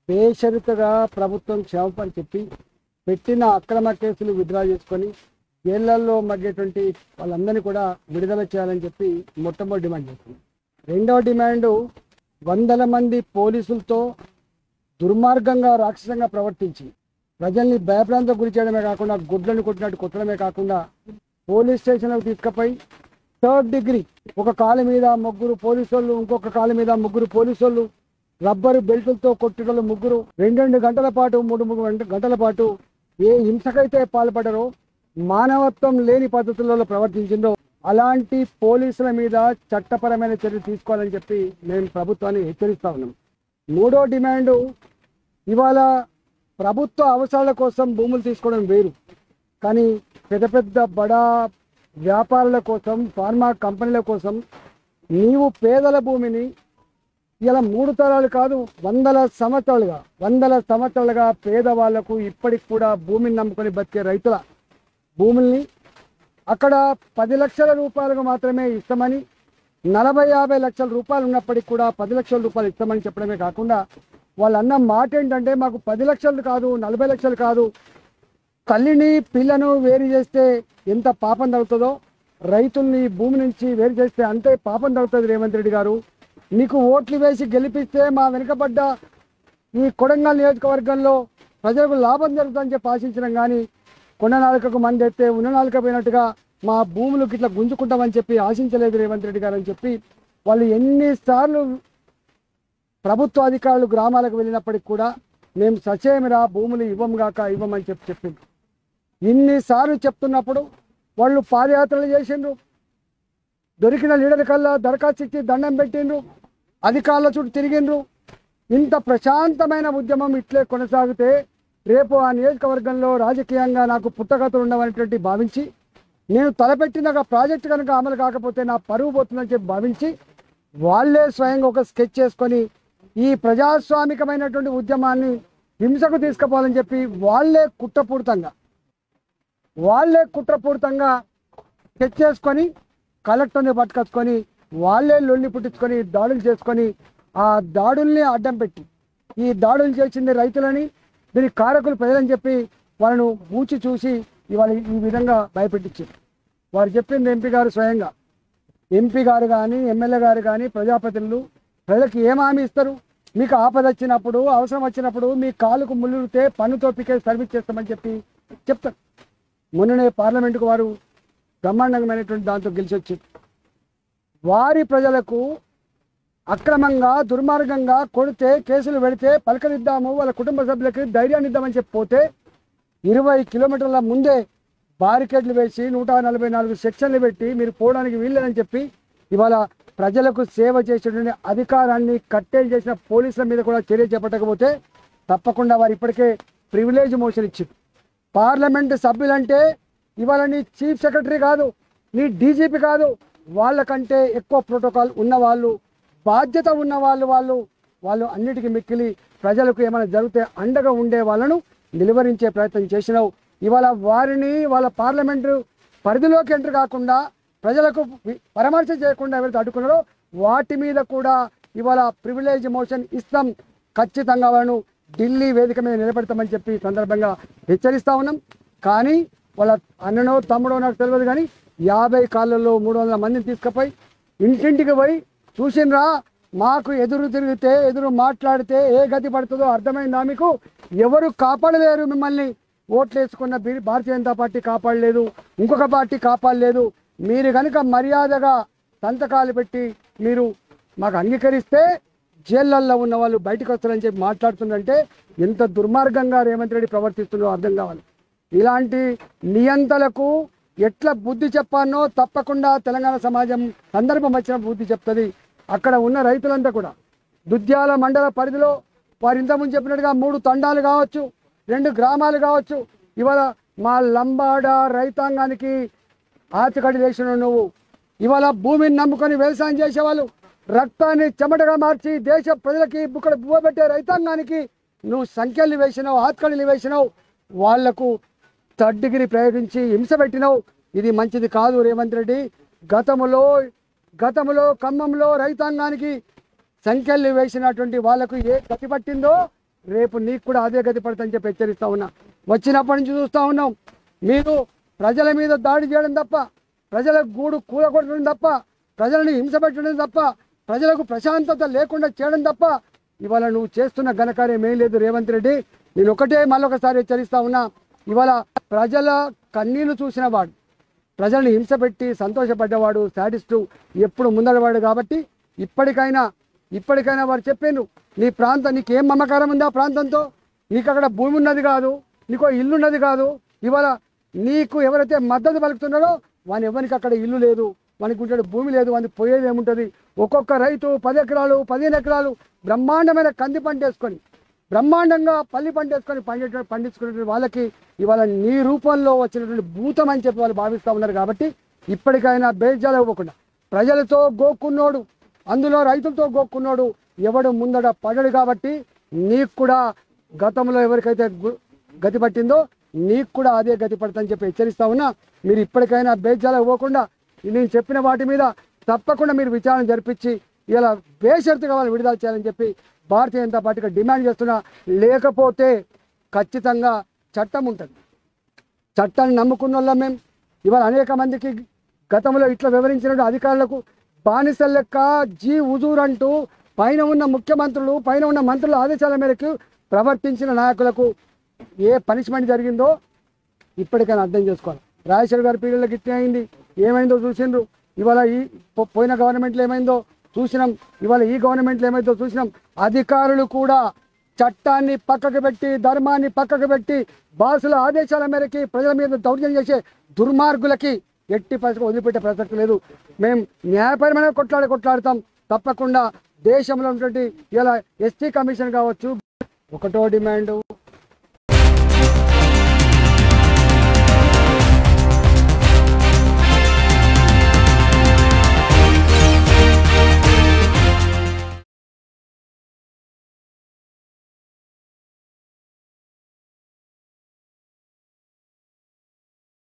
బేషరతుగా ప్రభుత్వం క్షమాపణ చెప్పి పెట్టిన అక్రమ కేసులు విత్డ్రా చేసుకొని జైళ్లలో మగ్గేటువంటి వాళ్ళందరినీ కూడా విడుదల చేయాలని చెప్పి మొట్టమొదటి డిమాండ్ చేస్తుంది. రెండవ డిమాండు, వందల మంది పోలీసులతో దుర్మార్గంగా రాక్షసంగా ప్రవర్తించి ప్రజల్ని భయభ్రాంతకు గురి చేయడమే కాకుండా గుడ్లను కొట్టినట్టు కొట్టడమే కాకుండా పోలీస్ స్టేషన్లకు తీసుకుపోయి థర్డ్ డిగ్రీ, ఒక కాలు మీద ముగ్గురు పోలీసు వాళ్ళు, ఇంకొక కాలు మీద ముగ్గురు పోలీసు వాళ్ళు, రబ్బరు బెల్టులతో కొట్టేటోళ్ళు ముగ్గురు 2 గంటల పాటు 3 గంటల పాటు ఏ హింసకైతే పాల్పడరో, మానవత్వం లేని పద్ధతులలో ప్రవర్తించిందో అలాంటి పోలీసుల మీద చట్టపరమైన చర్యలు తీసుకోవాలని చెప్పి మేము ప్రభుత్వాన్ని హెచ్చరిస్తా ఉన్నాం. మూడో డిమాండు, ఇవాళ ప్రభుత్వ అవసరాల కోసం భూములు తీసుకోవడం వేరు, కానీ పెద్ద పెద్ద బడా వ్యాపారుల కోసం, ఫార్మా కంపెనీల కోసం నీవు పేదల భూమిని ఇలా 3 తరాలు కాదు 100 సంవత్సరాలుగా పేదవాళ్లకు ఇప్పటికి కూడా భూమిని నమ్ముకొని బతికే రైతుల భూముల్ని అక్కడ 10 లక్షల రూపాయలకు మాత్రమే ఇస్తామని, 40-50 లక్షల రూపాయలు ఉన్నప్పటికీ కూడా 10 లక్షల రూపాయలు ఇస్తామని చెప్పడమే కాకుండా వాళ్ళన్న మాట ఏంటంటే మాకు 10 లక్షలు కాదు 40 లక్షలు కాదు, తల్లిని పిల్లను వేరు చేస్తే ఎంత పాపం తగ్గుతుందో రైతుల్ని భూమి నుంచి వేరు చేస్తే అంతే పాపం తగ్గుతుంది. రేవంత్ రెడ్డి గారు, నీకు ఓట్లు వేసి గెలిపిస్తే మా వెనుకబడ్డ ఈ కొడంగల్ నియోజకవర్గంలో ప్రజలకు లాభం జరుగుతుందని చెప్పి ఆశించడం, కానీ కొండ నాలుకకు మంది ఎత్తే ఉన్న నాలుక పోయినట్టుగా మా భూములకు ఇట్లా గుంజుకుంటామని చెప్పి ఆశించలేదు రేవంత్ రెడ్డి గారు అని చెప్పి వాళ్ళు ఎన్నిసార్లు ప్రభుత్వ అధికారులు గ్రామాలకు వెళ్ళినప్పటికి కూడా మేము సచేమిరా భూములు ఇవ్వమని చెప్పిండ్రు. ఇన్నిసార్లు చెప్తున్నప్పుడు వాళ్ళు పాదయాత్రలు చేసిండ్రు, దొరికిన లీడర్ కల్లా దరఖాస్తు ఇచ్చి దండం పెట్టిండ్రు, అధికారుల చుట్టూ తిరిగిండ్రు. ఇంత ప్రశాంతమైన ఉద్యమం ఇట్లే కొనసాగితే రేపు ఆ నియోజకవర్గంలో రాజకీయంగా నాకు పుట్టగతులు ఉండవనేటువంటి భావించి, నేను తలపెట్టిన ప్రాజెక్టు కనుక అమలు కాకపోతే నా పరువు పోతుందని చెప్పి భావించి వాళ్ళే స్వయంగా ఒక స్కెచ్ చేసుకొని ఈ ప్రజాస్వామికమైనటువంటి ఉద్యమాన్ని హింసకు తీసుకుపోవాలని చెప్పి వాళ్ళే కుట్రపూరితంగా స్కెచ్ చేసుకొని కలెక్టర్ని పట్టుకొచ్చుకొని వాళ్ళే లొల్లి పుట్టించుకొని దాడులు చేసుకొని ఆ దాడుల్ని అడ్డం పెట్టి ఈ దాడులు చేసింది రైతులని, దీనికి కారకులు ప్రజలని చెప్పి వాళ్ళను మూచి చూసి ఇవాళ ఈ విధంగా భయపెట్టించారు. వారు చెప్పింది ఎంపీ గారు కానీ ఎమ్మెల్యే గారు కానీ ప్రజాప్రతినిధులు ప్రజలకు ఏం హామీ ఇస్తారు? మీకు ఆపద వచ్చినప్పుడు, అవసరం వచ్చినప్పుడు మీ కాలుకు ముళ్ళుతే పన్నుతో పికే సర్వీస్ చేస్తామని చెప్పి చెప్తారు. మొన్ననే పార్లమెంటుకు వారు బ్రహ్మాండమైనటువంటి దాంతో గెలిచి వచ్చారు. వారి ప్రజలకు అక్రమంగా దుర్మార్గంగా కొడితే కేసులు పెడితే పలకరిద్దాము, వాళ్ళ కుటుంబ సభ్యులకి ధైర్యాన్ని ఇద్దామని చెప్పి పోతే 20 కిలోమీటర్ల ముందే బారికేడ్లు వేసి 144 సెక్షన్లు పెట్టి మీరు పోవడానికి వీల్లేదని చెప్పి ఇవాళ ప్రజలకు సేవ చేసేటువంటి అధికారాన్ని కట్టేలు చేసిన పోలీసుల మీద కూడా చర్య చేపట్టకపోతే తప్పకుండా వారు ఇప్పటికే ప్రివిలేజ్ మోషన్ ఇచ్చారు. పార్లమెంటు సభ్యులంటే ఇవాళ నీ చీఫ్ సెక్రటరీ కాదు, నీ డీజీపీ కాదు, వాళ్ళకంటే ఎక్కువ ప్రోటోకాల్ ఉన్నవాళ్ళు, బాధ్యత ఉన్న వాళ్ళు అన్నిటికీ మిక్కిలి ప్రజలకు ఏమైనా జరిగితే అండగా ఉండే వాళ్ళను నిలువరించే ప్రయత్నం చేసినావు. ఇవాళ వారిని వాళ్ళ పార్లమెంటు పరిధిలోకి ఎంటర్ కాకుండా ప్రజలకు పరామర్శ చేయకుండా ఎవరైతే అడ్డుకున్నారో వాటి మీద కూడా ఇవాళ ప్రివిలేజ్ మోషన్ ఇస్తాం, ఖచ్చితంగా వాళ్ళను ఢిల్లీ వేదిక మీద నిలబెడతామని చెప్పి సందర్భంగా హెచ్చరిస్తా ఉన్నాం. కానీ వాళ్ళ అన్ననో తమ్ముడో నాకు తెలియదు, కానీ 50 కాళ్ళల్లో 300 మందిని తీసుకుపోయి ఇంటింటికి పోయి చూసినరా, మాకు ఎదురు తిరిగితే ఎదురు మాట్లాడితే ఏ గతి పడుతుందో అర్థమైందా మీకు? ఎవరు కాపాడలేరు మిమ్మల్ని. ఓట్లు వేసుకున్న భారతీయ జనతా పార్టీ కాపాడలేదు, ఇంకొక పార్టీ కాపాడలేదు. మీరు కనుక మర్యాదగా సంతకాలు పెట్టి మీరు మాకు అంగీకరిస్తే జైళ్ళల్లో ఉన్న వాళ్ళు బయటకు వస్తారని చెప్పి మాట్లాడుతుందంటే ఎంత దుర్మార్గంగా రేవంత్ రెడ్డి ప్రవర్తిస్తుందో అర్థం కావాలి. ఇలాంటి నియంతలకు ఎట్లా బుద్ధి చెప్పానో తప్పకుండా తెలంగాణ సమాజం సందర్భం వచ్చిన బుద్ధి చెప్తుంది. అక్కడ ఉన్న రైతులంతా కూడా దుద్యాల మండల పరిధిలో వారు ఇంతకుముందు చెప్పినట్టుగా 3 తండాలు కావచ్చు, 2 గ్రామాలు కావచ్చు, ఇవాళ మా లంబాడ రైతాంగానికి ఆచకడి వేసిన నువ్వు ఇవాళ భూమిని నమ్ముకొని వ్యవసాయం చేసేవాళ్ళు రక్తాన్ని చెమటగా మార్చి దేశ ప్రజలకి బుక్కడ బువ్వబెట్టే రైతాంగానికి నువ్వు సంఖ్యలు వేసినావు, ఆత్కడిలు వేసినావు, వాళ్లకు థర్డ్ డిగ్రీ ప్రయోగించి హింస పెట్టినావు. ఇది మంచిది కాదు రేవంత్ రెడ్డి. గతంలో ఖమ్మంలో రైతాంగానికి సంఖ్యలు వేసినటువంటి వాళ్లకు ఏ గతి పట్టిందో రేపు నీకు కూడా అదే గతి పడుతుందని చెప్పి హెచ్చరిస్తా ఉన్నా. వచ్చినప్పటి నుంచి చూస్తూ ఉన్నాం, మీరు ప్రజల మీద దాడి చేయడం తప్ప, ప్రజల గూడు కూలగొట్టడం తప్ప, ప్రజలను హింస పెట్టడం తప్ప, ప్రజలకు ప్రశాంతత లేకుండా చేయడం తప్ప ఇవాళ నువ్వు చేస్తున్న ఘనకార్యం ఏం లేదు రేవంత్ రెడ్డి. నేను ఒకటే మళ్ళొకసారి హెచ్చరిస్తా ఉన్నా, ఇవాళ ప్రజల కన్నీళ్లు చూసిన వాడు, ప్రజల్ని హింస పెట్టి సంతోషపడ్డవాడు, సాడిస్టు, ఎప్పుడు ముందడవాడు. కాబట్టి ఇప్పటికైనా వారు చెప్పాను, నీ ప్రాంతం నీకేం మమకారం ఉంది ఆ ప్రాంతంతో? నీకు అక్కడ భూమి ఉన్నది కాదు, నీకో ఇల్లు ఉన్నది కాదు. ఇవాళ నీకు ఎవరైతే మద్దతు పలుకుతున్నారో వాని ఎవరికి అక్కడ ఇల్లు లేదు, వానికి ఉంటే భూమి లేదు, వానికి పోయేది ఏముంటుంది? ఒక్కొక్క రైతు 10 ఎకరాలు 15 ఎకరాలు బ్రహ్మాండమైన కంది పంట వేసుకొని, బ్రహ్మాండంగా పల్లి పంట వేసుకొని పండించుకునే వాళ్ళకి ఇవాళ నీ రూపంలో వచ్చినటువంటి భూతం అని చెప్పి వాళ్ళు భావిస్తూ ఉన్నారు. కాబట్టి ఇప్పటికైనా బేజాలు ఇవ్వకుండా, ప్రజలతో గోక్కున్నోడు, అందులో రైతులతో గోక్కున్నోడు ఎవడు ముందడ పడడు. కాబట్టి నీకు కూడా గతంలో ఎవరికైతే గతి పట్టిందో నీకు కూడా అదే గతి పడుతుందని చెప్పి హెచ్చరిస్తా ఉన్నా. మీరు ఇప్పటికైనా బేజాలు ఇవ్వకుండా నేను చెప్పిన వాటి మీద తప్పకుండా మీరు విచారణ జరిపించి ఇలా బేషరతుగా వాళ్ళు విడుదల చేయాలని చెప్పి భారతీయ జనతా పార్టీగా డిమాండ్ చేస్తున్నా. లేకపోతే ఖచ్చితంగా చట్టం ఉంటుంది. చట్టాన్ని నమ్ముకున్న వాళ్ళం మేము. ఇవాళ అనేక మందికి గతంలో ఇట్లా వివరించిన అధికారులకు బానిసల లెక్క జీ హుజూర్ అంటూ పైన ఉన్న ముఖ్యమంత్రులు, పైన ఉన్న మంత్రుల ఆదేశాల మేరకు ప్రవర్తించిన నాయకులకు ఏ పనిష్మెంట్ జరిగిందో ఇప్పటికైనా అర్థం చేసుకోవాలి. రాజశేఖర్ గారి పీరియడ్లోకి ఇట్లా అయింది, ఏమైందో చూసిండ్రు. ఇవాళ ఈ పోయిన గవర్నమెంట్లో ఏమైందో చూసినాం, ఇవాళ ఈ గవర్నమెంట్లో ఏమైందో చూసినాం. అధికారులు కూడా చట్టాన్ని పక్కకు పెట్టి, ధర్మాన్ని పక్కకు పెట్టి, బాసుల ఆదేశాల మేరకు ప్రజల మీద దౌర్జన్యం చేసే దుర్మార్గులకి ఎట్టి పరిస్థితి వదిలిపెట్టే ప్రసక్తి లేదు. మేము న్యాయపరమైన కొట్లాడతాం. తప్పకుండా దేశంలో ఉన్నటువంటి ఇలా ఎస్టీ కమిషన్ కావచ్చు, ఒకటో డిమాండ్